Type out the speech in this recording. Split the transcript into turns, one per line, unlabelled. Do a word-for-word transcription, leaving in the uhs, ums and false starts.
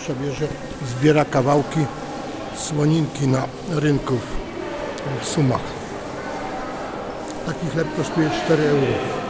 Kasia bierze, zbiera kawałki słoninki na rynku w Sumach. Taki chleb kosztuje cztery euro.